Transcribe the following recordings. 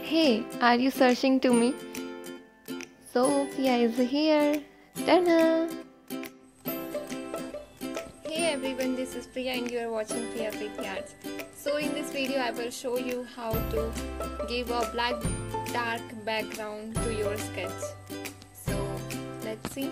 Hey, are you searching to me? So Priya is here. Ta-da! Hey everyone, this is Priya and you are watching Priya Preeti Arts. So in this video I will show you how to give a black dark background to your sketch. So let's see.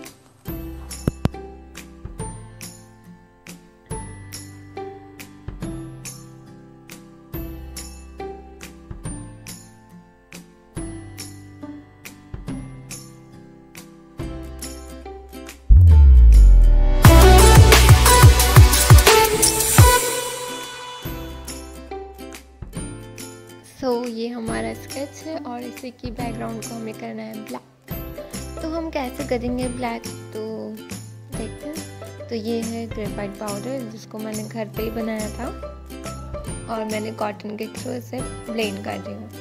ये हमारा sketch है और इसी की background को हमें करना है ब्लैक। तो हम कैसे करेंगे ब्लैक, तो देखते हैं। तो ये है ग्रेफाइट पाउडर जिसको मैंने घर पे ही बनाया था और मैंने कॉटन के थ्रू से ब्लेंड कर दी हूँ।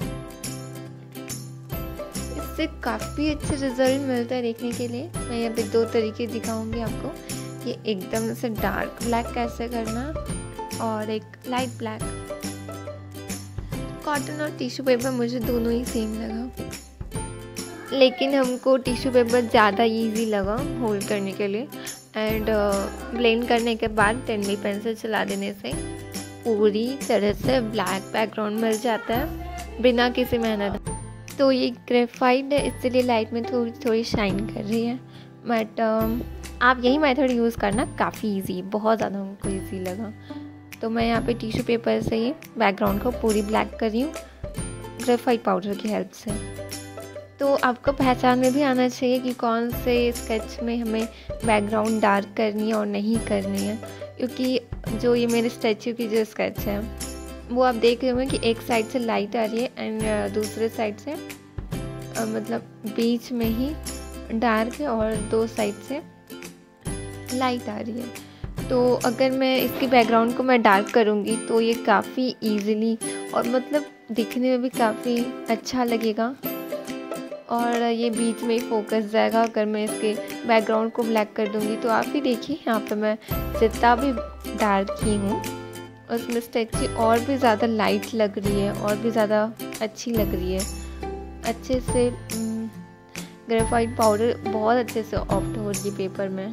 इससे काफ़ी अच्छे रिजल्ट मिलता है देखने के लिए। मैं यहाँ पे दो तरीके दिखाऊंगी आपको, ये एकदम से डार्क ब्लैक कैसे करना और एक लाइट ब्लैक। कॉटन और टिश्यू पेपर मुझे दोनों ही सेम लगा, लेकिन हमको टिश्यू पेपर ज़्यादा इजी लगा होल्ड करने के लिए। एंड ब्लेंड करने के बाद 10B पेन से चला देने से पूरी तरह से ब्लैक बैकग्राउंड मिल जाता है बिना किसी मेहनत। तो ये ग्रेफाइट है इसलिए लाइट में थोड़ी थोड़ी शाइन कर रही है, बट आप यही मेथड यूज़ करना, काफ़ी ईजी, बहुत ज़्यादा हमको ईजी लगा। तो मैं यहाँ पे टिश्यू पेपर से ही बैकग्राउंड को पूरी ब्लैक कर रही हूँ ग्रेफाइट पाउडर की हेल्प से। तो आपको पहचान में भी आना चाहिए कि कौन से स्केच में हमें बैकग्राउंड डार्क करनी है और नहीं करनी है, क्योंकि जो ये मेरे स्टैचू की जो स्केच है वो आप देख रहे होंगे कि एक साइड से लाइट आ रही है एंड दूसरे साइड से मतलब बीच में ही डार्क है और दो साइड से लाइट आ रही है। तो अगर मैं इसकी बैकग्राउंड को मैं डार्क करूँगी तो ये काफ़ी इजीली और मतलब दिखने में भी काफ़ी अच्छा लगेगा और ये बीच में ही फोकस जाएगा। अगर मैं इसके बैकग्राउंड को ब्लैक कर दूँगी तो आप ही देखिए यहाँ पे मैं जितना भी डार्क की हूँ उसमें स्टेची और भी ज़्यादा लाइट लग रही है और भी ज़्यादा अच्छी लग रही है। अच्छे से ग्रेफाइट पाउडर बहुत अच्छे से ऑप्ट हो रही है पेपर में।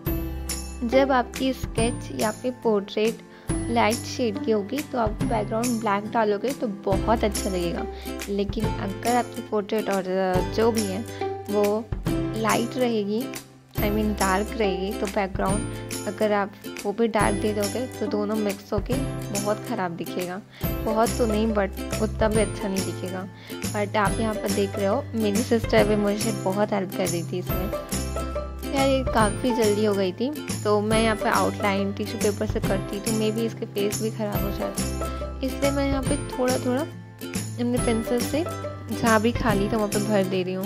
जब आपकी स्केच या फिर पोर्ट्रेट लाइट शेड की होगी तो आप बैकग्राउंड ब्लैक डालोगे तो बहुत अच्छा लगेगा, लेकिन अगर आपकी पोर्ट्रेट और जो भी है वो लाइट रहेगी, आई मीन डार्क रहेगी, तो बैकग्राउंड अगर आप वो भी डार्क दे दोगे तो दोनों मिक्स होके बहुत ख़राब दिखेगा। बहुत तो नहीं बट उतना भी अच्छा नहीं दिखेगा। बट आप यहाँ पर देख रहे हो मेरी सिस्टर भी मुझे बहुत हेल्प कर रही थी इसमें। यार ये काफ़ी जल्दी हो गई थी, तो मैं यहाँ पे आउटलाइन टिश्यू पेपर से करती तो मे भी इसके फेस भी ख़राब हो जाता, इसलिए मैं यहाँ पे थोड़ा थोड़ा अपने पेंसिल से जहाँ भी खाली था वहाँ पे भर दे रही हूँ।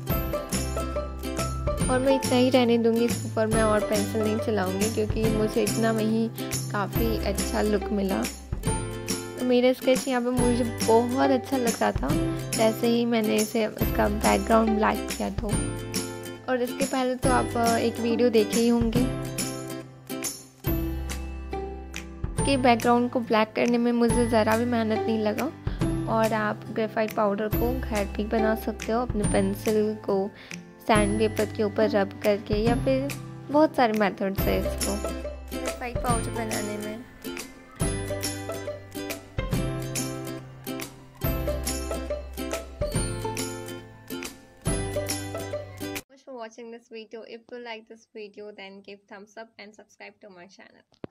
और मैं इतना ही रहने दूँगी, इसके ऊपर मैं और पेंसिल नहीं चलाऊँगी क्योंकि मुझे इतना में ही काफ़ी अच्छा लुक मिला। तो मेरा स्केच यहाँ पे मुझे बहुत अच्छा लग रहा था जैसे ही मैंने इसे इसका बैकग्राउंड ब्लैक किया। तो और इसके पहले तो आप एक वीडियो देखे ही होंगे कि बैकग्राउंड को ब्लैक करने में मुझे ज़रा भी मेहनत नहीं लगा। और आप ग्रेफाइट पाउडर को घर पे बना सकते हो अपने पेंसिल को सैंड पेपर के ऊपर रब करके, या फिर बहुत सारे मेथड्स है इसको ग्रेफाइट पाउडर बनाने में। For watching this video. If you like this video then give thumbs up and subscribe to my channel.